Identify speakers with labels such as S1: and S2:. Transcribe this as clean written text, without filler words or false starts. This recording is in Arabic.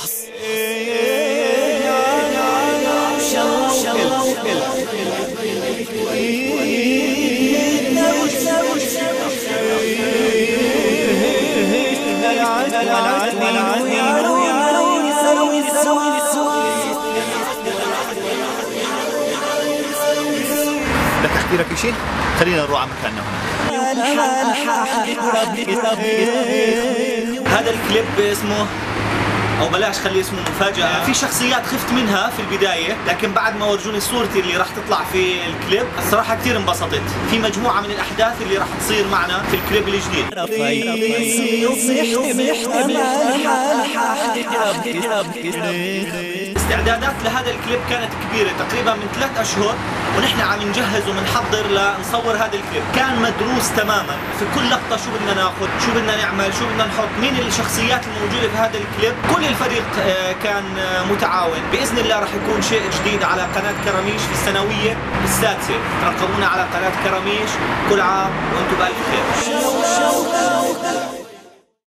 S1: القصص.
S2: بدك احكي لك شيء؟ خلينا نروح على مكاننا هنا.
S3: هذا الكليب اسمه، او بلاش خليه اسمه مفاجأة. في شخصيات خفت منها في البداية، لكن بعد ما ورجوني صورتي اللي راح تطلع في الكليب الصراحة كثير انبسطت. في مجموعة من الأحداث اللي راح تصير معنا في الكليب الجديد. استعدادات لهذا الكليب كانت كبيرة، تقريبا من 3 أشهر ونحن عم نجهز ومنحضر لنصور هذا الكليب. كان مدروس تماما في كل لقطة، شو بدنا ناخذ، شو بدنا نعمل، شو بدنا نحط، مين الشخصيات الموجودة في هذا الكليب. كل الفريق كان متعاون. بإذن الله راح يكون شيء جديد على قناة كراميش في السنوية السادسة. ترقبونا على قناة كراميش. كل عام وانتم بألف خير.